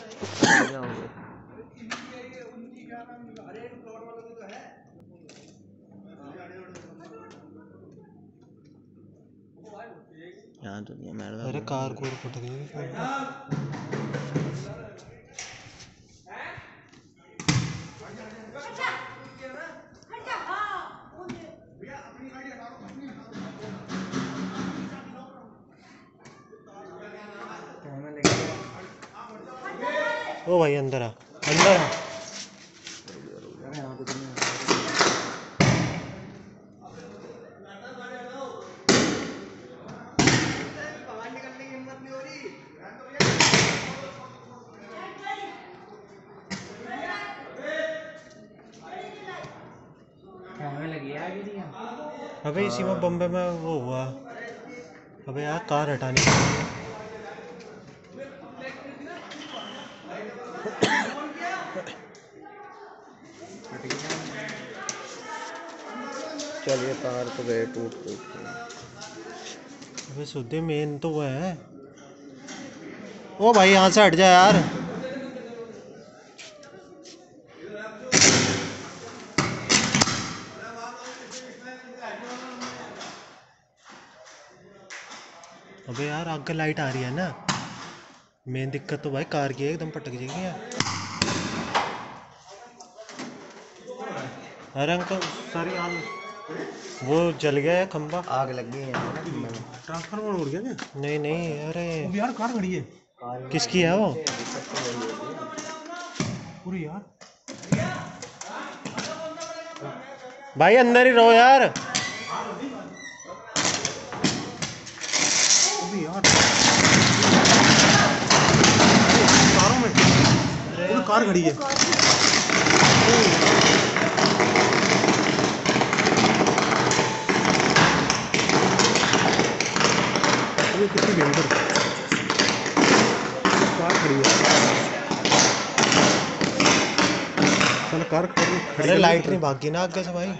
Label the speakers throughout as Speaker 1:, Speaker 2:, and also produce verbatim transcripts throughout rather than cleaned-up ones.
Speaker 1: यहाँ तो नहीं है।
Speaker 2: अरे कार को फट गई। ओ भाई अंदर आ, अंदर आ। अबे इसी में बम्बे में वो हुआ। अबे यार कार हटाने के लिए
Speaker 1: चलिए तार तो गए टूट टूट के।
Speaker 2: अबे सुधे मेन तो वो है। ओ भाई यहाँ से हट जा यार। अबे यार आगे लाइट आ रही है ना। मेन दिक्कत तो भाई कार की है, एकदम पटक जाएगी यार। अरे अंकल सर यहाँ वो जल गया है खंबा।
Speaker 1: आग लग गई है
Speaker 2: ट्रांसफार्मर उड़ गया क्या? नहीं नहीं अरे यार कार खड़ी है। किसकी है वो? पूरी यार भाई अंदर ही रहो यार। अभी यार कारों में पूरी कार खड़ी है। ये कितनी भयंकर कार खड़ी है। चल कार खड़ी। अरे लाइट नहीं भागी ना आगे से भाई।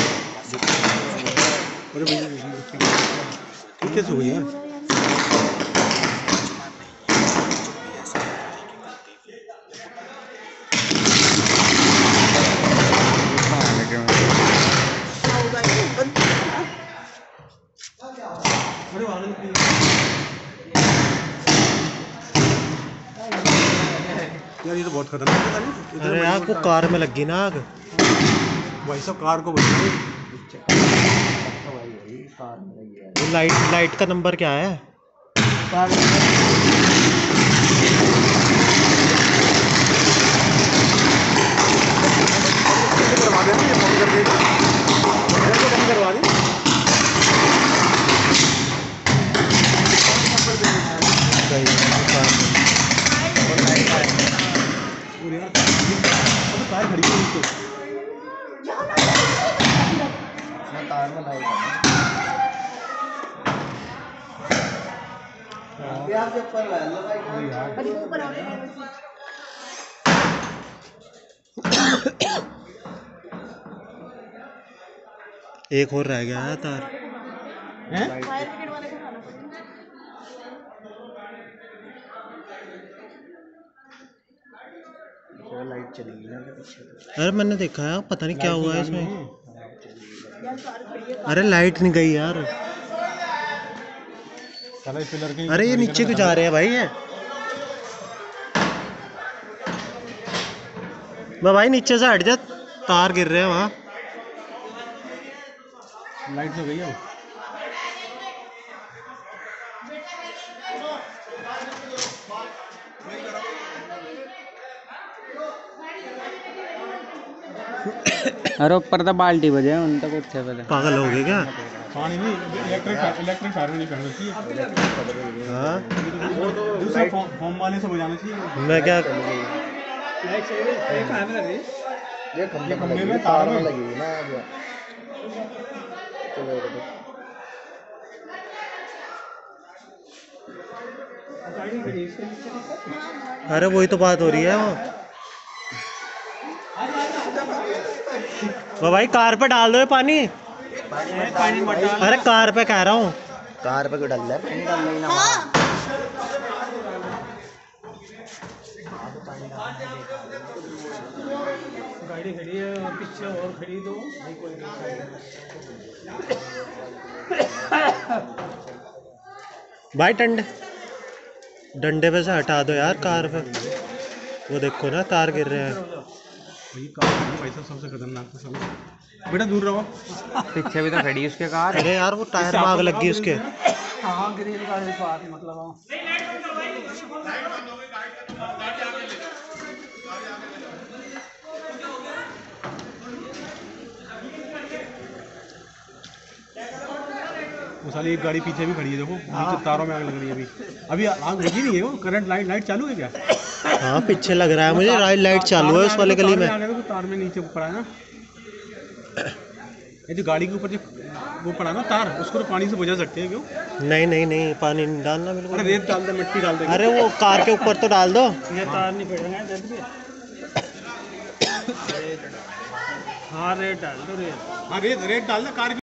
Speaker 2: अरे भैया कैसे हुई यार? यार ये तो बहुत खतरनाक है। अरे यार को कार में लगी ना आग। भाई सब कार को बचाओ। वो लाइट लाइट का नंबर क्या है? करवा देना ये फोन करके करवा दी। कार खड़ी है इसको
Speaker 1: तार में लाइट है के ऊपर
Speaker 2: एक और रह गया है तार हैं?
Speaker 1: लाइट चलेगी ना पीछे।
Speaker 2: अरे मैंने देखा है पता नहीं क्या हुआ है इसमें। अरे लाइट नहीं गई यार। अरे ये नीचे क्यों जा रहे हैं भाई? ये भाई नीचे से हट जा, तार गिर रहे हैं वहाँ। लाइट तो गई है।
Speaker 3: अरे ऊपर तो बाल्टी बजे उन तक कुछ है पहले।
Speaker 2: पागल हो गए क्या?
Speaker 4: पानी नहीं इलेक्ट्रिक इलेक्ट्रिक फायर नहीं करना चाहिए।
Speaker 2: हाँ
Speaker 4: दूसरा होम वाले से बजाना चाहिए।
Speaker 2: मैं क्या
Speaker 1: लाइट चाहिए ये कहां में लग रही है? ये खंभे में तार में लगी हुई ना। चलो
Speaker 2: अरे वही तो बात हो रही है। वो वो भाई कार पे डाल दो ये पानी। अरे कार पे कह रहा हूँ।
Speaker 1: कार पे क्यों डाल रहा है? गाड़ी खड़ी है पीछे और खड़ी दो
Speaker 2: भाई डंडे डंडे पे से हटा दो यार कार पे। वो देखो ना तार गिर रहे हैं।
Speaker 4: भाई कार भाई साहब सबसे खतरनाक तो सब। बेटा दूर रहो।
Speaker 3: पीछे भी तो खड़ी है उसके कार।
Speaker 2: अरे यार वो टायर में आग लग गई उसके।
Speaker 1: हाँ ग्रीन गाड़ी पास मतलब
Speaker 4: वो साली एक गाड़ी पीछे भी खड़ी है देखो, नीचे तारों में आग लग रही है अभी। अभी आग लगी नहीं है, वो करंट लाइट लाइट चालू है क्या?
Speaker 2: हाँ पीछे लग रहा है मुझे राइट लाइट चालू है उस वाले गली में।
Speaker 4: तो तार में नीचे पड़ा है ना, ये जो गाड़ी के ऊपर जो वो पड़ा ना तार, उसको तो पानी से बुझा सकते हैं क्यों?
Speaker 2: नहीं नहीं नहीं पानी नहीं डालना बिल्कुल।
Speaker 4: अरे रेत डाल दे, मिट्टी डाल दे।
Speaker 2: अरे वो कार के ऊपर तो डाल दो।
Speaker 1: ये तार नहीं पड़ेगा जल्द भी। हाँ रेत डाल दो रेत।
Speaker 4: हाँ रेत रेत डाल दे कार